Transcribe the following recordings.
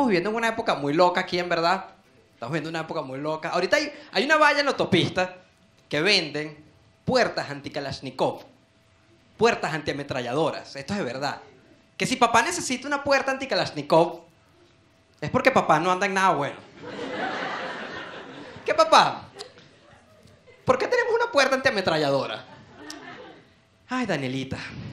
viviendo en una época muy loca aquí, en verdad. Estamos viviendo una época muy loca. Ahorita hay una valla en la autopista que venden puertas anti-Kalashnikov, puertas antiametralladoras. Esto es de verdad. Que si papá necesita una puerta anti-Kalashnikov, es porque papá no anda en nada bueno. ¿Qué, papá? ¿Por qué tenemos una puerta antiametralladora? Ay, Danielita.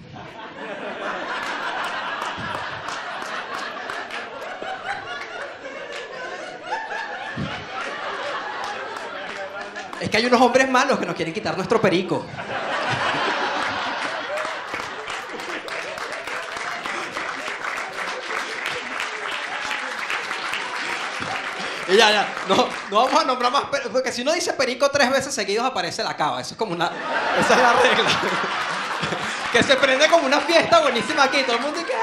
Es que hay unos hombres malos que nos quieren quitar nuestro perico. Y ya. No vamos a nombrar más, porque si uno dice perico 3 veces seguidos aparece la cava. Eso es como una... Esa es la regla. Que se prende como una fiesta buenísima aquí. Todo el mundo dice...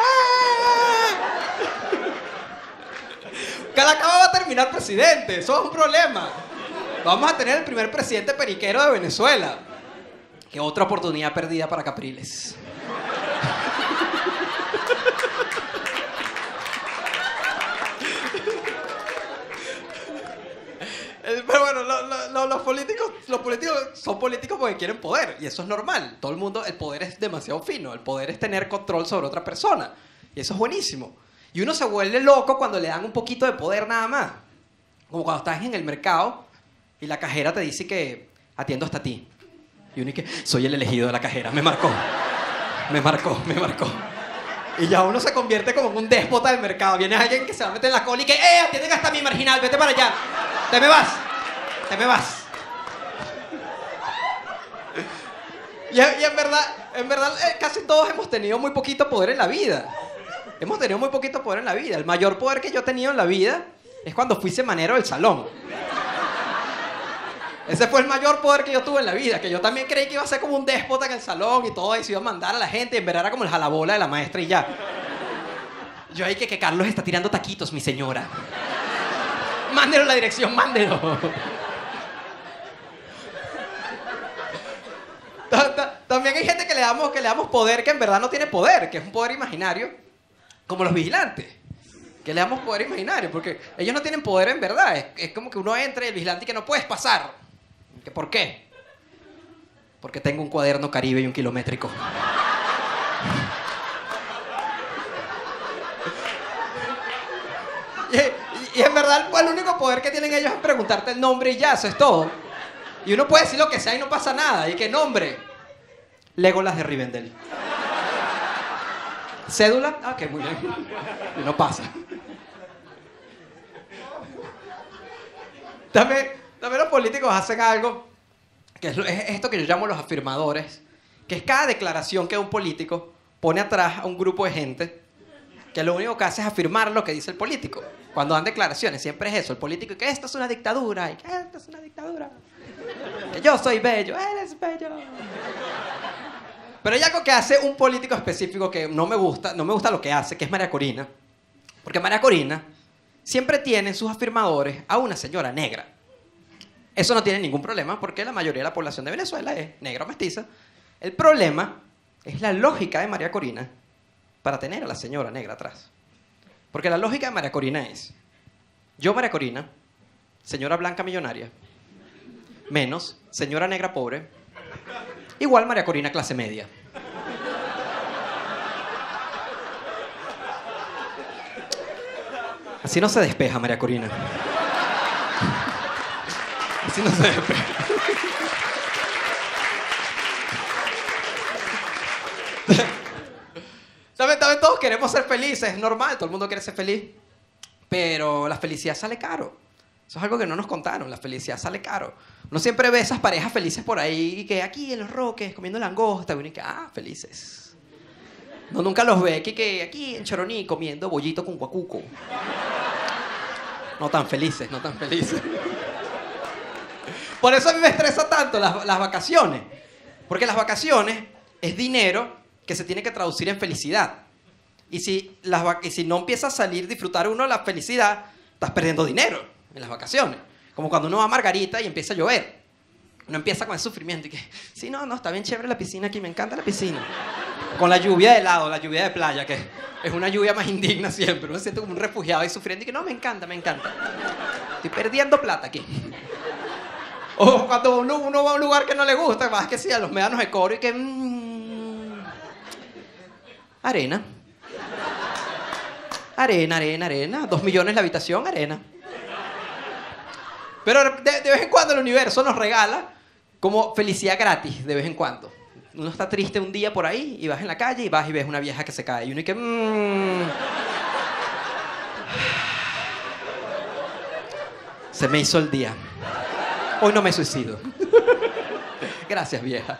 Que la cava va a terminar presidente. Eso es un problema. Vamos a tener el primer presidente periquero de Venezuela. Qué otra oportunidad perdida para Capriles. Pero bueno, los políticos son políticos porque quieren poder. Y eso es normal. Todo el mundo, el poder es demasiado fino. El poder es tener control sobre otra persona. Y eso es buenísimo. Y uno se vuelve loco cuando le dan un poquito de poder nada más. Como cuando estás en el mercado y la cajera te dice que atiendo hasta ti. Y uno dice, soy el elegido de la cajera. Me marcó. Y ya uno se convierte como en un déspota del mercado. Viene alguien que se va a meter en la cola y que, atienden hasta mi marginal, vete para allá. Te me vas. Y en verdad, casi todos hemos tenido muy poquito poder en la vida. El mayor poder que yo he tenido en la vida es cuando fui semanero del salón. Ese fue el mayor poder que yo tuve en la vida, que yo también creí que iba a ser como un déspota en el salón y todo, y se iba a mandar a la gente, y en verdad era como el jalabola de la maestra y ya. Yo ahí que Carlos está tirando taquitos, mi señora. Mándelo la dirección, mándelo. También hay gente que le damos poder que en verdad no tiene poder, que es un poder imaginario, como los vigilantes. Que le damos poder imaginario, porque ellos no tienen poder en verdad. Es como que uno entra y el vigilante y que no puedes pasar. ¿Que por qué? Porque tengo un cuaderno Caribe y un kilométrico. Y en verdad el único poder que tienen ellos es preguntarte el nombre y ya, eso es todo. Y uno puede decir lo que sea y no pasa nada. ¿Y qué nombre? Legolas de Rivendell. ¿Cédula? Ah, ok, muy bien. Y no pasa. También los políticos hacen algo que es esto que yo llamo los afirmadores, que es cada declaración que un político pone atrás a un grupo de gente que lo único que hace es afirmar lo que dice el político. Cuando dan declaraciones siempre es eso, el político, y que esto es una dictadura, y que esto es una dictadura. Que yo soy bello, eres bello. Pero hay algo que hace un político específico que no me gusta lo que hace, que es María Corina. Porque María Corina siempre tiene en sus afirmadores a una señora negra. Eso no tiene ningún problema porque la mayoría de la población de Venezuela es negra o mestiza. El problema es la lógica de María Corina para tener a la señora negra atrás. Porque la lógica de María Corina es: yo, María Corina, señora blanca millonaria, menos señora negra pobre, igual María Corina clase media. Así no se despeja, María Corina. Así no se despeja. También todos queremos ser felices, es normal, todo el mundo quiere ser feliz. Pero la felicidad sale caro. Eso es algo que no nos contaron, la felicidad sale caro. Uno siempre ve esas parejas felices por ahí, y que aquí en los Roques, comiendo langosta, y que, felices. No, nunca los ve, que aquí en Choroní, comiendo bollito con guacuco. No tan felices. Por eso a mí me estresa tanto las vacaciones. Porque las vacaciones es dinero que se tiene que traducir en felicidad. Y si no empieza a salir, disfrutar uno la felicidad, estás perdiendo dinero en las vacaciones. Como cuando uno va a Margarita y empieza a llover. Uno empieza con el sufrimiento y que, sí, no, está bien chévere la piscina aquí, me encanta la piscina. Con la lluvia de helado, la lluvia de playa, que es una lluvia más indigna siempre. Uno se siente como un refugiado ahí sufriendo y que no, me encanta, me encanta. Estoy perdiendo plata aquí. O cuando uno va a un lugar que no le gusta, más que sí, a los médanos de coro y que... arena. Arena, arena, arena. 2 millones la habitación, arena. Pero de vez en cuando el universo nos regala como felicidad gratis, de vez en cuando. Uno está triste un día por ahí y vas en la calle y vas y ves una vieja que se cae. Y uno y que... se me hizo el día. Hoy no me suicido. Gracias, vieja.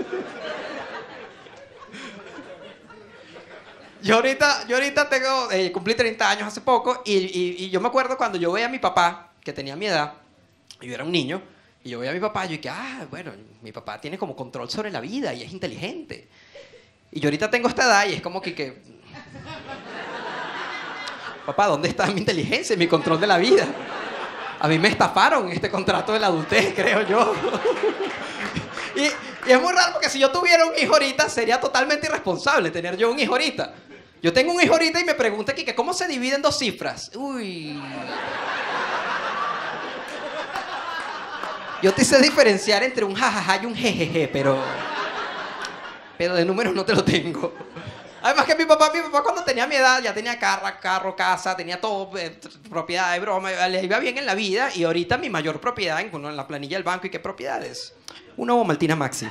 Yo ahorita tengo... cumplí 30 años hace poco y yo me acuerdo cuando yo veía a mi papá, que tenía mi edad, y yo era un niño, y yo veía a mi papá y yo dije, bueno, mi papá tiene como control sobre la vida y es inteligente. Y yo ahorita tengo esta edad y es como que... Papá, ¿dónde está mi inteligencia y mi control de la vida? A mí me estafaron este contrato de la adultez, creo yo. Y es muy raro porque si yo tuviera un hijo ahorita, sería totalmente irresponsable tener yo un hijo ahorita. Yo tengo un hijo ahorita y me pregunta aquí que cómo se dividen 2 cifras. Uy. Yo te sé diferenciar entre un jajaja y un jejeje, pero de números no te lo tengo. Además que mi papá cuando tenía mi edad ya tenía carro, casa, tenía todo, propiedad de broma, le iba bien en la vida y ahorita mi mayor propiedad en la planilla del banco, ¿y qué propiedades? Un Ovomaltine Maxi.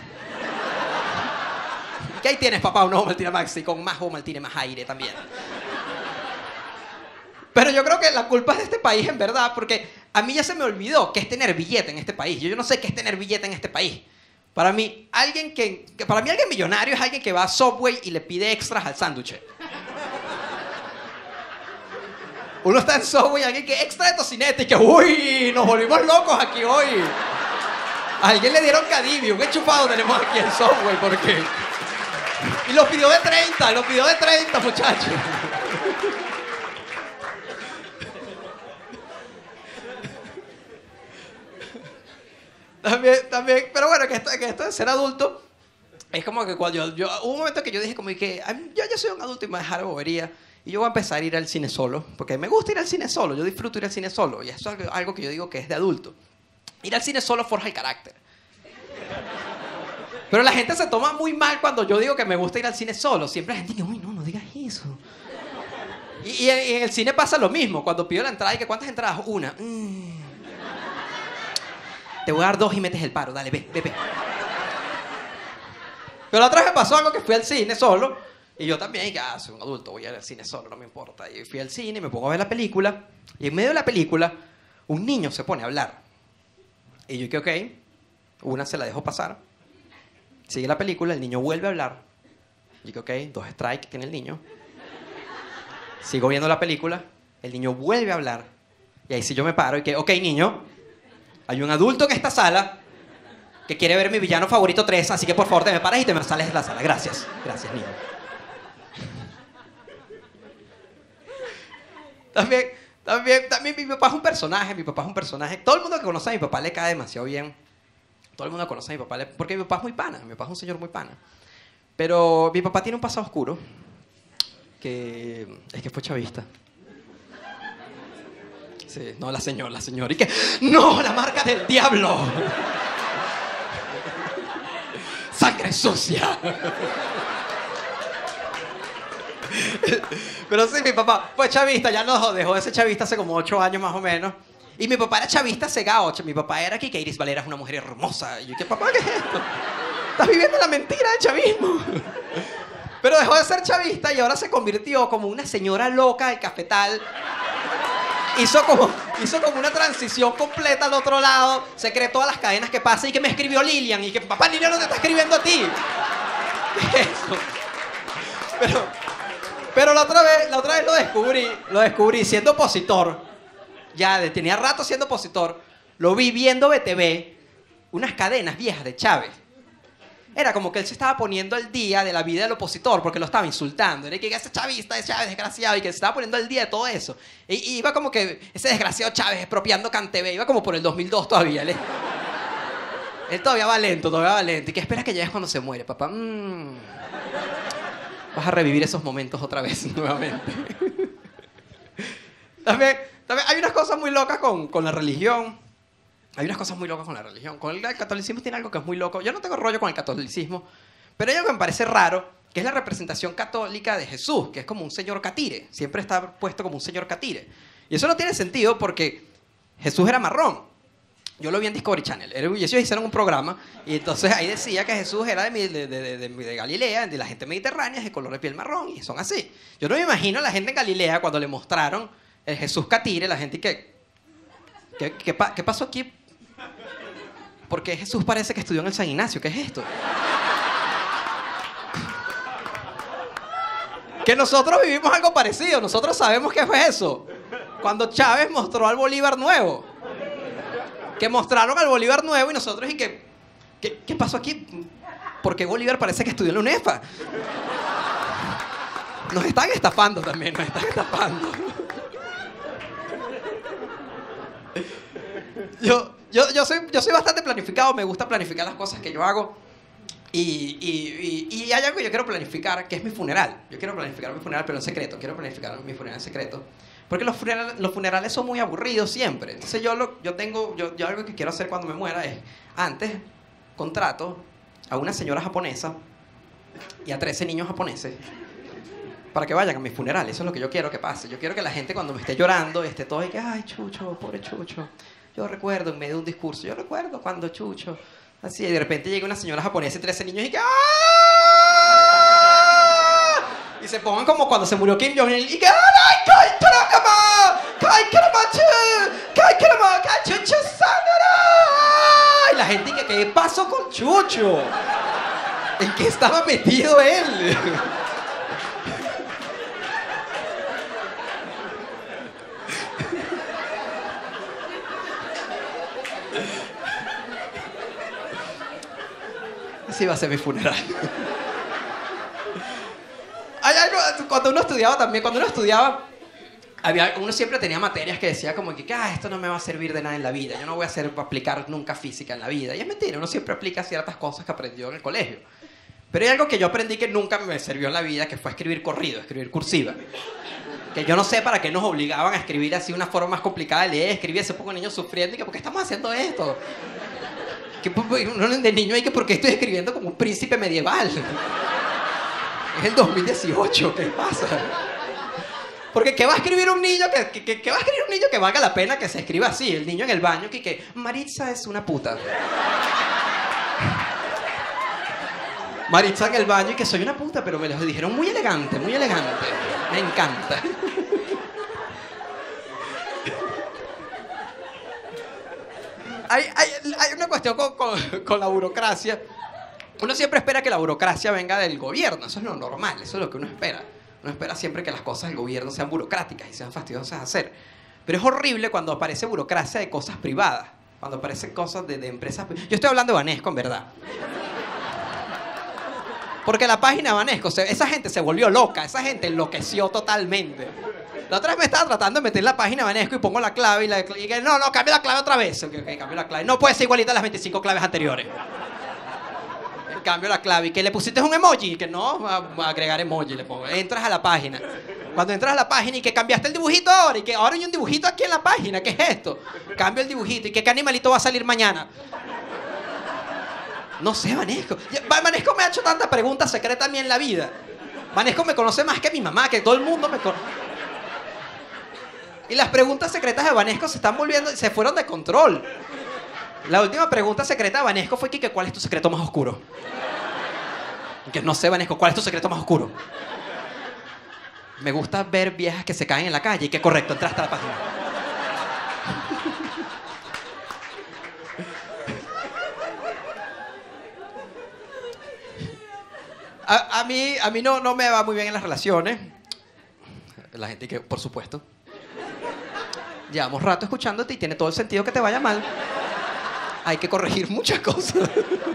¿Qué ahí tienes, papá? Un Ovomaltine Maxi con más Ovomaltine, más aire también. Pero yo creo que la culpa es de este país, en verdad, porque a mí ya se me olvidó qué es tener billete en este país. Yo no sé qué es tener billete en este país. Para mí, alguien millonario es alguien que va a Subway y le pide extras al sándwich. Uno está en Subway y alguien que extra de tocineta y que, uy, nos volvimos locos aquí hoy. A alguien le dieron Cadivio, un enchufado tenemos aquí en Subway, porque... Y lo pidió de 30, muchachos. También, pero bueno, que esto de ser adulto es como que cuando hubo un momento que yo dije como que yo ya soy un adulto y me voy a dejar de bobería y yo voy a empezar a ir al cine solo, porque me gusta ir al cine solo, yo disfruto ir al cine solo y eso es algo que yo digo que es de adulto. Ir al cine solo forja el carácter. Pero la gente se toma muy mal cuando yo digo que me gusta ir al cine solo. Siempre la gente dice, uy, no digas eso. Y en el cine pasa lo mismo. Cuando pido la entrada y que ¿cuántas entradas? Una. Te voy a dar 2 y metes el paro. Dale, ve. Pero la otra vez me pasó algo que fui al cine solo. Y yo también, y soy un adulto, voy al cine solo, no me importa. Y fui al cine, me pongo a ver la película. Y en medio de la película, un niño se pone a hablar. Y yo dije, ok. Una se la dejo pasar. Sigue la película, el niño vuelve a hablar. Y dije, ok, 2 strikes tiene el niño. Sigo viendo la película, el niño vuelve a hablar. Y ahí sí yo me paro y que, ok, niño, hay un adulto en esta sala que quiere ver mi villano favorito 3, así que por favor te me paras y te me sales de la sala. Gracias, niño. También mi papá es un personaje. Todo el mundo que conoce a mi papá le cae demasiado bien. Todo el mundo conoce a mi papá porque mi papá es muy pana. Mi papá es un señor muy pana. Pero mi papá tiene un pasado oscuro que es que fue chavista. Sí, no, la señora. Y que, ¡no! ¡La marca del diablo! ¡Sangre sucia! Pero sí, mi papá fue chavista, ya nos dejó de ser chavista hace como 8 años más o menos. Y mi papá era chavista cegado. Mi papá era que Iris Valera es una mujer hermosa. Y yo, ¿qué papá, qué es esto? Estás viviendo la mentira del chavismo. Pero dejó de ser chavista y ahora se convirtió como una señora loca del cafetal. Hizo como una transición completa al otro lado. Se cree todas las cadenas que pasa y que me escribió Lilian. Y que papá, Lilian no te está escribiendo a ti. Eso. Pero la otra vez lo descubrí siendo opositor. Ya tenía rato siendo opositor. Lo vi viendo BTV, unas cadenas viejas de Chávez. Era como que él se estaba poniendo al día de la vida del opositor porque lo estaba insultando. Era que ese chavista de Chávez desgraciado y que se estaba poniendo al día de todo eso. Y iba como que ese desgraciado Chávez expropiando CanTV. Iba como por el 2002 todavía. Él todavía va lento. Y que espera que llegues cuando se muere, papá. Vas a revivir esos momentos otra vez, nuevamente. También hay unas cosas muy locas con la religión. Hay unas cosas muy locas con la religión. Con el catolicismo tiene algo que es muy loco. Yo no tengo rollo con el catolicismo, pero hay algo que me parece raro, que es la representación católica de Jesús, que es como un señor catire. Siempre está puesto como un señor catire. Y eso no tiene sentido porque Jesús era marrón. Yo lo vi en Discovery Channel. Ellos hicieron un programa y entonces ahí decía que Jesús era de Galilea, de la gente mediterránea, de color de piel marrón, y son así. Yo no me imagino a la gente en Galilea cuando le mostraron el Jesús catire, la gente que... ¿Qué pasó aquí? Porque Jesús parece que estudió en el San Ignacio. ¿Qué es esto? Que nosotros vivimos algo parecido. Nosotros sabemos qué fue eso. Cuando Chávez mostró al Bolívar nuevo. Que mostraron al Bolívar nuevo y nosotros y que... ¿Qué pasó aquí? Porque Bolívar parece que estudió en la UNEFA. Nos están estafando también, nos están estafando. Yo soy bastante planificado, me gusta planificar las cosas que yo hago. Y hay algo que yo quiero planificar, que es mi funeral. Yo quiero planificar mi funeral, pero en secreto. Quiero planificar mi funeral en secreto. Porque los funerales son muy aburridos siempre. Entonces yo algo que quiero hacer cuando me muera es, antes, contrato a una señora japonesa y a 13 niños japoneses para que vayan a mi funeral. Eso es lo que yo quiero que pase. Yo quiero que la gente cuando me esté llorando esté todo y que, ay, Chucho, pobre Chucho. Yo recuerdo en medio de un discurso, yo recuerdo cuando Chucho... Así, y de repente llega una señora japonesa y 13 niños y que... ¡Ah! Y se pongan como cuando se murió Kim Jong-il y que... ¡Ay, kai karakama! ¡Kai karamachu! ¡Kai karama! ¡Kai Chucho sanara! Y la gente y que, ¿qué pasó con Chucho? ¿En qué estaba metido él? Así va a ser mi funeral. Hay algo, cuando uno estudiaba, uno siempre tenía materias que decía como que esto no me va a servir de nada en la vida, yo no voy a aplicar nunca física en la vida. Y es mentira, uno siempre aplica ciertas cosas que aprendió en el colegio. Pero hay algo que yo aprendí que nunca me sirvió en la vida, que fue escribir corrido, escribir cursiva. Que yo no sé para qué nos obligaban a escribir así una forma más complicada de leer, escribir ese poco niños sufriendo y que ¿por qué estamos haciendo esto? Que uno de niño hay que ¿por qué estoy escribiendo como un príncipe medieval? Es el 2018, ¿qué pasa? Porque ¿qué va a escribir un niño que valga la pena que se escriba así? El niño en el baño que Maritza es una puta. Maritza en el baño y que soy una puta, pero me lo dijeron muy elegante, muy elegante. Me encanta. Hay una cuestión con la burocracia. Uno siempre espera que la burocracia venga del gobierno. Eso es lo normal, eso es lo que uno espera. Uno espera siempre que las cosas del gobierno sean burocráticas y sean fastidiosas de hacer. Pero es horrible cuando aparece burocracia de cosas privadas. Cuando aparecen cosas de empresas... Yo estoy hablando de Banesco, en verdad. Porque la página de Banesco, esa gente se volvió loca. Esa gente enloqueció totalmente. La otra vez me estaba tratando de meter la página de Banesco y pongo la clave y que no, cambia la clave otra vez. Okay, cambio la clave. No puede ser igualita a las 25 claves anteriores. Cambio la clave y que le pusiste un emoji, que no, va a agregar emoji, le pongo. Entras a la página. Cuando entras a la página y que cambiaste el dibujito ahora y que ahora hay un dibujito aquí en la página, ¿qué es esto? Cambio el dibujito y que qué animalito va a salir mañana. No sé, Banesco. Banesco me ha hecho tantas preguntas secretas a mí en la vida. Banesco me conoce más que mi mamá, que todo el mundo me conoce. Y las preguntas secretas de Banesco se fueron de control. La última pregunta secreta de Banesco fue que ¿cuál es tu secreto más oscuro? Que no sé, Banesco, ¿cuál es tu secreto más oscuro? Me gusta ver viejas que se caen en la calle y que correcto, entraste a la página. A mí no me va muy bien en las relaciones. La gente que, por supuesto. Llevamos rato escuchándote y tiene todo el sentido que te vaya mal. Hay que corregir muchas cosas.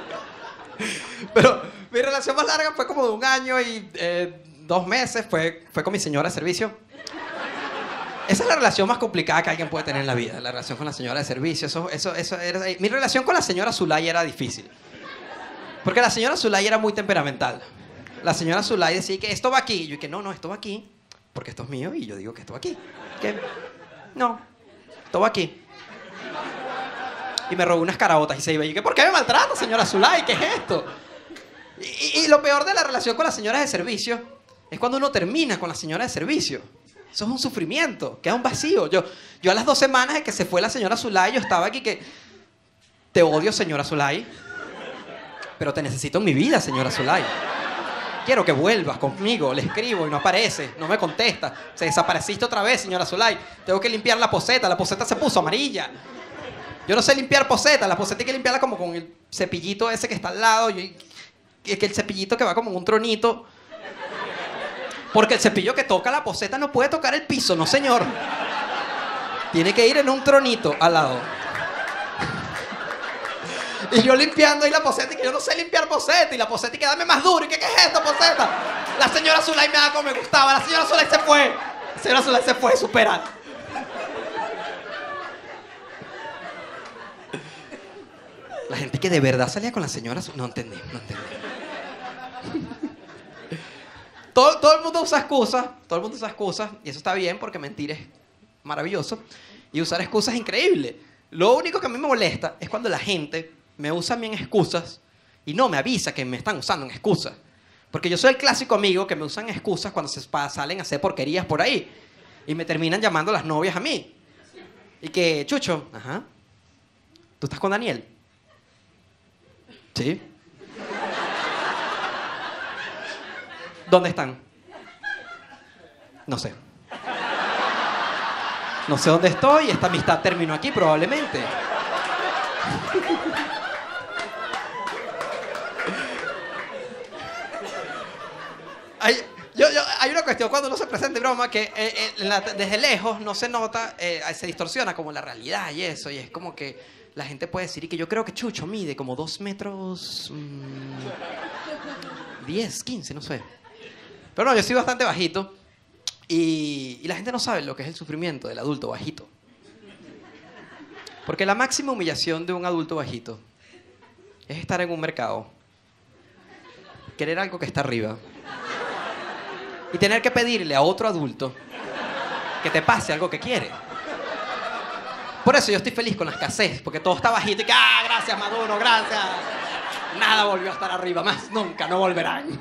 Pero mi relación más larga fue como de 1 año y 2 meses. Fue con mi señora de servicio. Esa es la relación más complicada que alguien puede tener en la vida. La relación con la señora de servicio. Eso era... Mi relación con la señora Zulay era difícil. Porque la señora Zulay era muy temperamental. La señora Zulay decía que esto va aquí. Y yo dije, no, esto va aquí, porque esto es mío y yo digo que esto va aquí. ¿Qué? No, esto va aquí. Y me robó unas caraotas y se iba. Y yo, ¿por qué me maltrata, señora Zulay? ¿Qué es esto? Y lo peor de la relación con las señoras de servicio es cuando uno termina con la señora de servicio. Eso es un sufrimiento, queda un vacío. Yo a las 2 semanas de que se fue la señora Zulay, yo estaba aquí que... Te odio, señora Zulay, pero te necesito en mi vida, señora Zulay. Quiero que vuelvas conmigo. Le escribo y no aparece, no me contesta. Se desapareciste otra vez, señora Zulay. Tengo que limpiar la poseta se puso amarilla. Yo no sé limpiar poseta, la poseta hay que limpiarla como con el cepillito ese que está al lado. Es que el cepillito que va como en un tronito. Porque el cepillo que toca la poseta no puede tocar el piso, no señor. Tiene que ir en un tronito al lado. Y yo limpiando ahí la poseta y que yo no sé limpiar poseta. Y la poseta y que dame más duro. ¿Y qué es esto, poseta? La señora Zulay me da como me gustaba. La señora Zulay se fue. La señora Zulay se fue, supera. La gente que de verdad salía con la señora Zulay. No entendí. Todo el mundo usa excusas. Y eso está bien porque mentir es maravilloso. Y usar excusas es increíble. Lo único que a mí me molesta es cuando la gente me usa a mí en excusas y no me avisa que me están usando en excusas. Porque yo soy el clásico amigo que me usan excusas cuando salen a hacer porquerías por ahí. Y me terminan llamando las novias a mí. Y que, Chucho, ajá, ¿tú estás con Daniel? Sí. ¿Dónde están? No sé. No sé dónde estoy, esta amistad terminó aquí probablemente. Hay una cuestión cuando uno se presenta en broma que desde lejos no se nota, se distorsiona como la realidad y eso, y es como que la gente puede decir y que yo creo que Chucho mide como 2 metros 10, 15, no sé. Pero no, yo soy bastante bajito y la gente no sabe lo que es el sufrimiento del adulto bajito. Porque la máxima humillación de un adulto bajito es estar en un mercado, querer algo que está arriba y tener que pedirle a otro adulto que te pase algo que quiere. Por eso yo estoy feliz con la escasez, porque todo está bajito y que, gracias Maduro, gracias. Nada volvió a estar arriba, más nunca, no volverán.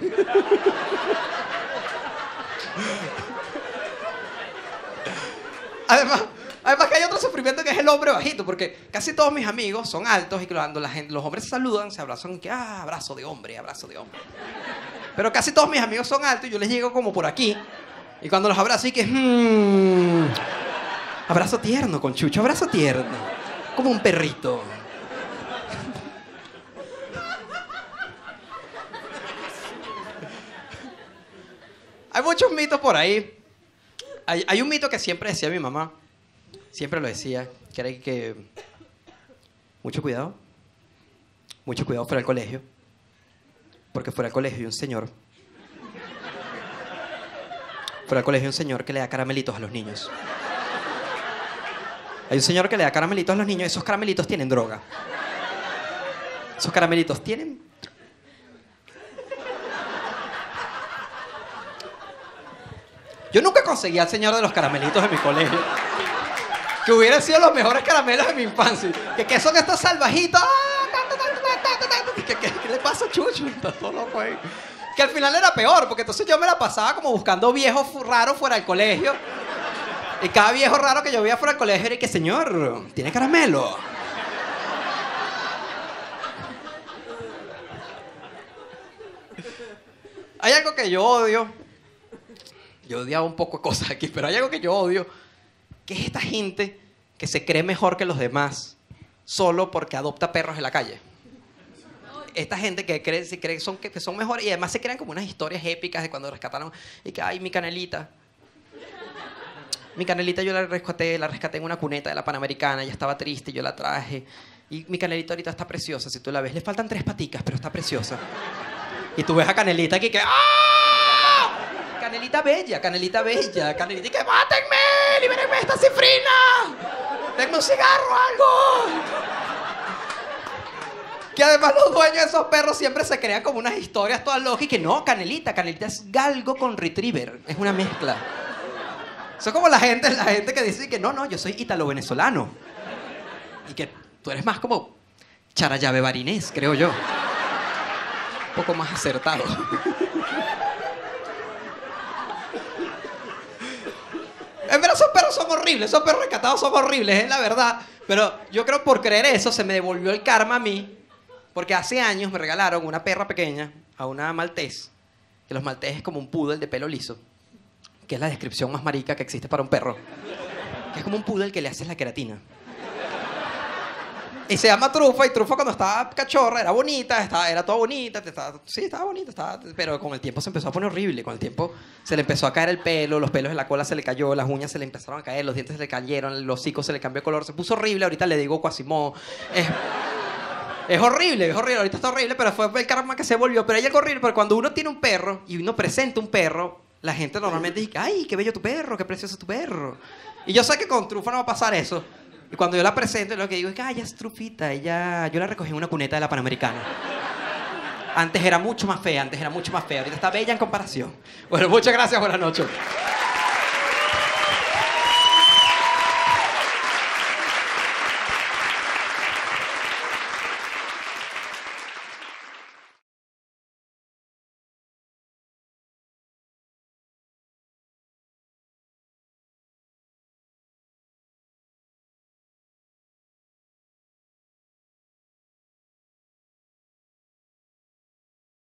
Además que hay otro sufrimiento que es el hombre bajito, porque casi todos mis amigos son altos y cuando los hombres se saludan, se abrazan y que, abrazo de hombre, abrazo de hombre. Pero casi todos mis amigos son altos y yo les llego como por aquí. Y cuando los abrazo y que, abrazo tierno con Chucho, abrazo tierno. Como un perrito. Hay muchos mitos por ahí. Hay un mito que siempre decía mi mamá. Siempre lo decía. Que era que... Mucho cuidado fuera del colegio. Porque fuera del colegio hay un señor. Fuera del colegio hay un señor que le da caramelitos a los niños. Hay un señor que le da caramelitos a los niños y esos caramelitos tienen droga. Esos caramelitos tienen... Yo nunca conseguí al señor de los caramelitos en mi colegio. Que hubieran sido los mejores caramelos de mi infancia. ¿Qué son estos salvajitos? ¿Qué le pasa a Chucho? Está todo loco ahí. Que al final era peor, porque entonces yo me la pasaba como buscando viejos raros fuera del colegio. Y cada viejo raro que yo veía fuera del colegio era que, señor, ¿tiene caramelo? Hay algo que yo odio. Yo odiaba un poco de cosas aquí, pero hay algo que yo odio, que es esta gente que se cree mejor que los demás solo porque adopta perros en la calle. Esta gente que cree que son mejores y además se crean como unas historias épicas de cuando rescataron y que, ay, mi canelita. Mi canelita yo la rescaté en una cuneta de la Panamericana, ella estaba triste, yo la traje. Y mi canelita ahorita está preciosa, si tú la ves. Le faltan 3 paticas, pero está preciosa. Y tú ves a Canelita aquí que... Canelita bella, Canelita bella. Canelita y que mátenme, libérenme esta cifrina. Denme un cigarro o algo. Que además los dueños de esos perros siempre se crean como unas historias todas locas y que no, Canelita es galgo con retriever. Es una mezcla. Eso es como la gente que dice que no, yo soy ítalo-venezolano. Y que tú eres más como charayave barinés, creo yo. Un poco más acertado. En verdad, esos perros son horribles, esos perros rescatados son horribles, es la verdad. Pero yo creo por creer eso se me devolvió el karma a mí. Porque hace años me regalaron una perra pequeña a una maltés. Que los maltés es como un poodle de pelo liso. Que es la descripción más marica que existe para un perro. Que es como un poodle que le haces la queratina. Y se llama Trufa, y Trufa cuando estaba cachorra era bonita, era toda bonita, estaba bonita, pero con el tiempo se empezó a poner horrible. Con el tiempo se le empezó a caer el pelo, los pelos de la cola se le cayó, las uñas se le empezaron a caer, los dientes se le cayeron, el hocico se le cambió de color, se puso horrible. Ahorita le digo Quasimodo. Es horrible, ahorita está horrible, pero fue el karma que se volvió. Pero hay algo horrible, porque cuando uno tiene un perro y uno presenta un perro, la gente normalmente dice, ay, qué bello tu perro, qué precioso tu perro. Y yo sé que con Trufa no va a pasar eso. Y cuando yo la presento, lo que digo es que, ella es Trufita, yo la recogí en una cuneta de la Panamericana. Antes era mucho más fea, ahorita está bella en comparación. Bueno, muchas gracias, buenas noches.